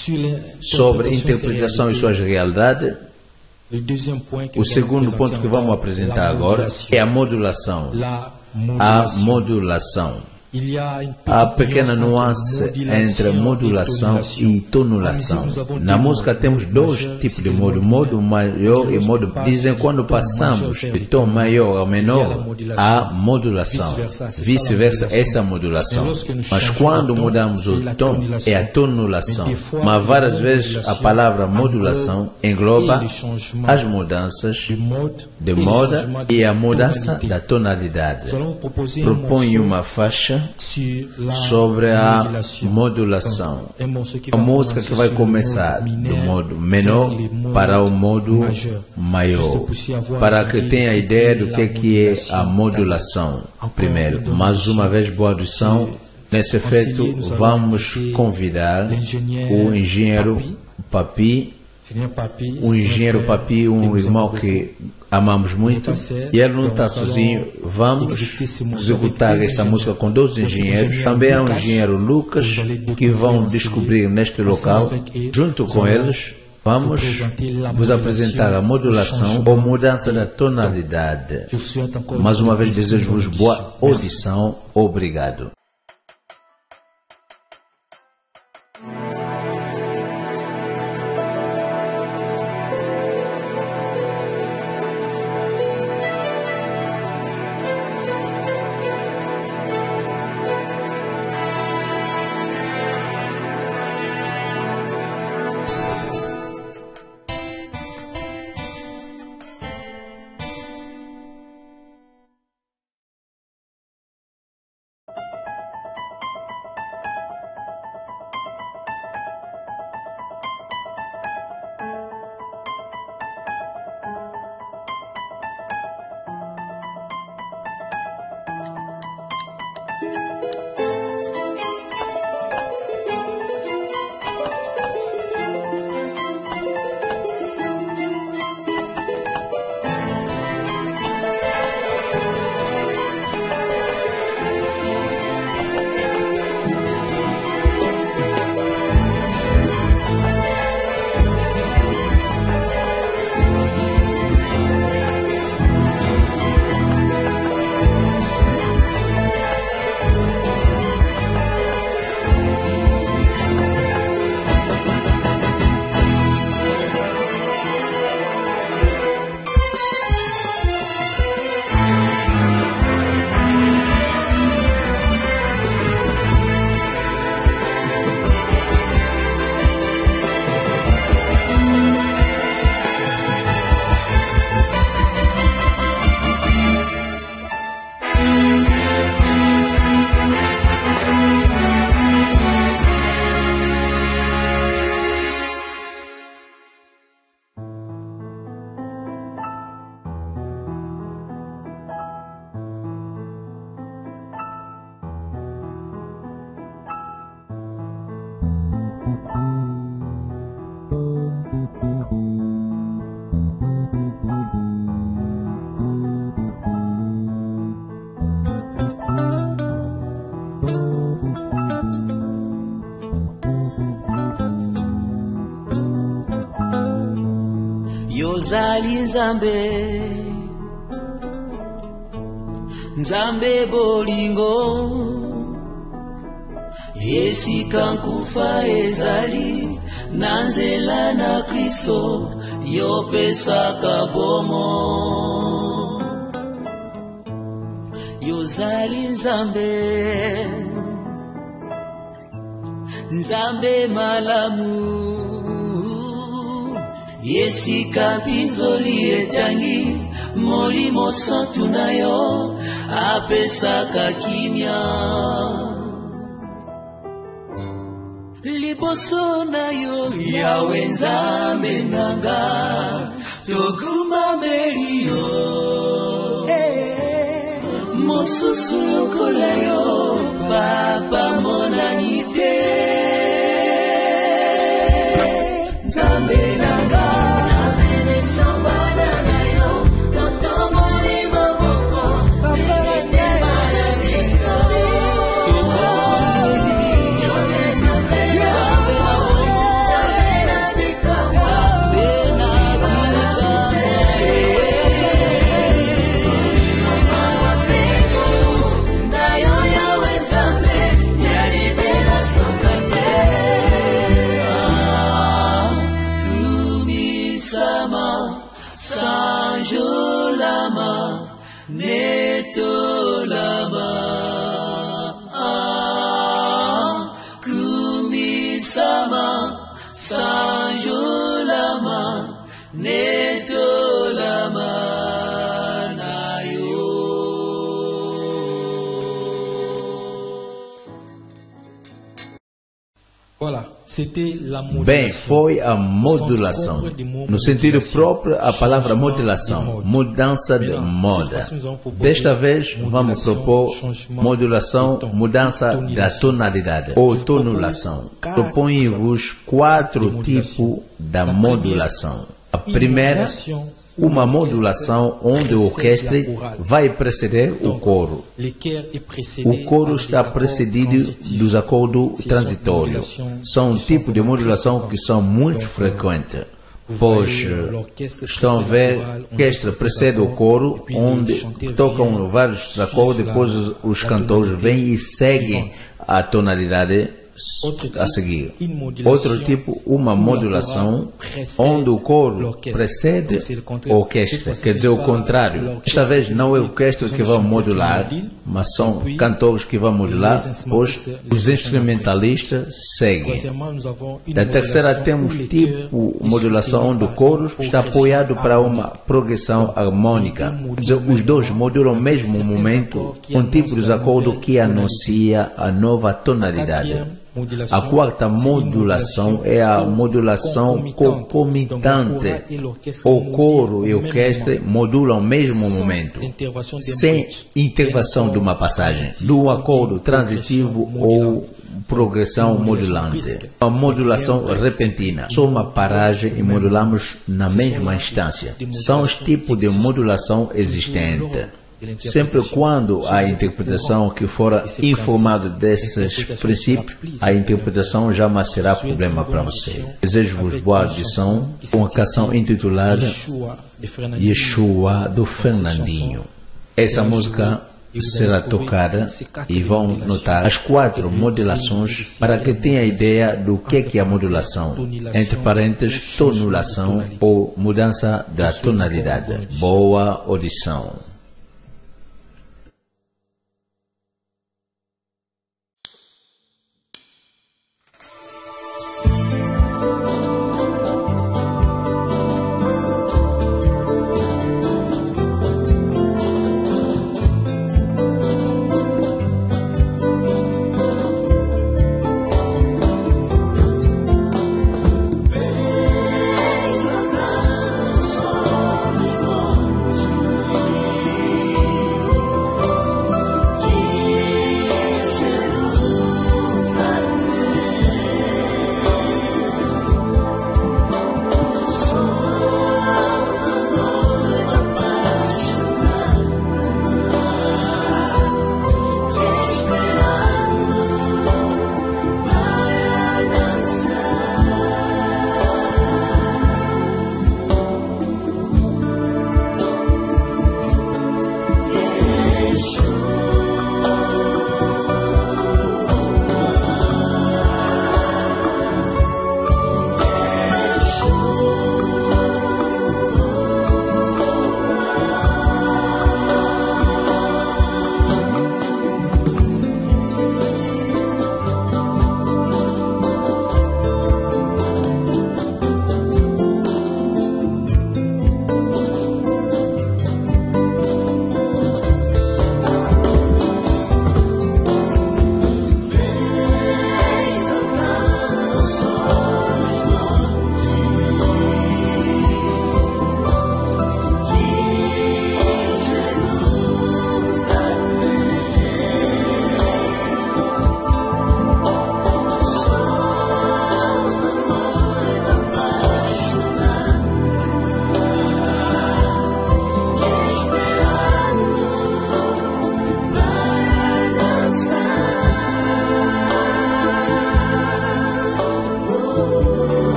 sobre interpretação e suas realidades. O segundo ponto que vamos apresentar agora é a modulação. A modulação. Há pequena nuance entre modulação e tonulação. Na música temos dois tipos de modo, modo maior e modo... Dizem quando passamos de tom maior ao menor, há modulação. Vice-versa, essa é a modulação. Mas quando mudamos o tom, é a tonulação. Mas várias vezes a palavra modulação engloba as mudanças de moda e a mudança da tonalidade. Propõe uma faixa sobre a modulação. A música que vai começar do modo menor para o modo maior, para que tenha a ideia do que é a modulação. Primeiro, mais uma vez, boa audição. Nesse efeito, vamos convidar o engenheiro Papi, um irmão que amamos muito, e ele não está sozinho. Vamos executar essa música com dois engenheiros. Também há o engenheiro Lucas, que vão descobrir neste local. Junto com eles, vamos vos apresentar a modulação ou mudança da tonalidade. Mais uma vez, desejo-vos boa audição. Obrigado. Yozali Nzambe, Nzambe bolingo, esika nkufa ezali, nanzela na Kristo, yopesaka bomo. Yozali Nzambe, Nzambe malamu, yesika pinzoli etangi, molimo santu na yo, apesaka kimia. Liboso na yo, Yawe Nzambe nanga, tokuma meliyo. Mosusu lokola yo, papa monanite. Nzambe nanga, netolama na yo. Voilà, c'était la modulação. Bem, foi a modulação. No sentido próprio, a palavra modulação, mudança de moda. Desta vez, vamos propor modulação, mudança da tonalidade, ou tonulação. Proponho-vos 4 tipos da modulação. A primeira, uma modulação onde a orquestra vai preceder o coro. O coro está precedido dos acordos transitórios. São um tipo de modulação que são muito frequentes, pois estão a ver, a orquestra precede o coro, onde tocam vários acordes, depois os cantores vêm e seguem a tonalidade a seguir. Outro tipo, uma modulação onde o coro precede a orquestra, quer dizer o contrário. Esta vez não é a orquestra que vai modular, mas são cantores que vão modular, pois os instrumentalistas seguem. Da terceira temos tipo modulação onde o coro está apoiado para uma progressão harmônica, quer dizer, os dois modulam no mesmo momento, um tipo de acordo que anuncia a nova tonalidade. A quarta modulação é a modulação concomitante. O coro e a orquestra modulam no mesmo momento, sem intervenção de uma passagem, de um acordo transitivo ou progressão modulante. A modulação repentina, só uma paragem e modulamos na mesma instância. São os tipos de modulação existentes. Sempre quando a interpretação que for informada desses princípios, a interpretação jamais será problema para você. Desejo-vos boa audição com a canção intitulada Yeshua, do Fernandinho. Essa música será tocada e vão notar as 4 modulações para que tenha ideia do que é a modulação. Entre parênteses, tonulação ou mudança da tonalidade. Boa audição.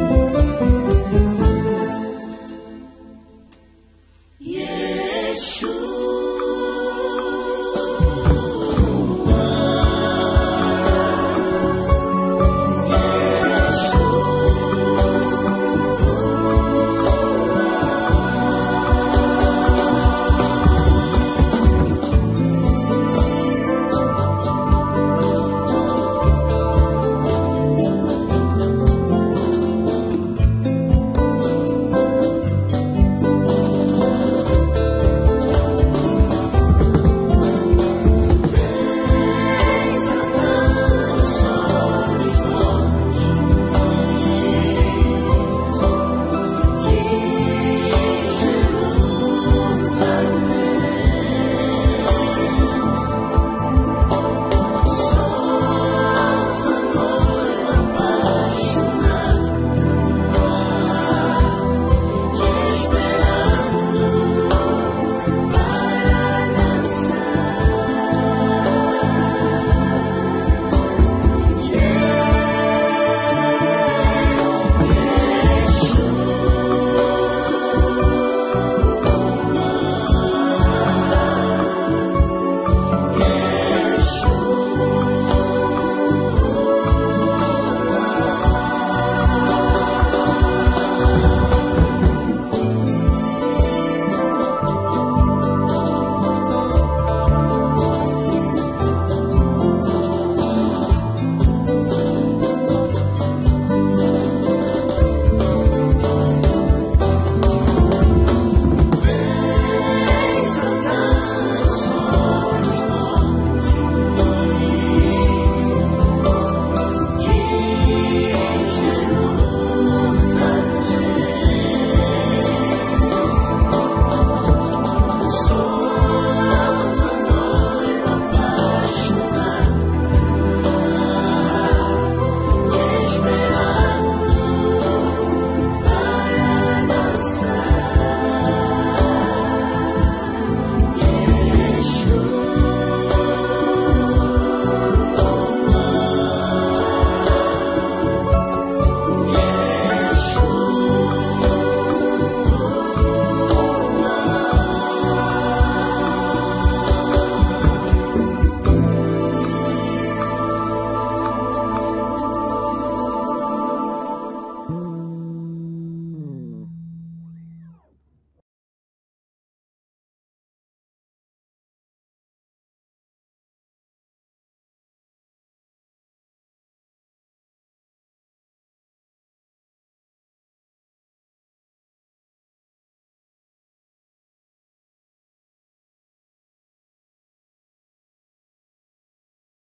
Yeshua.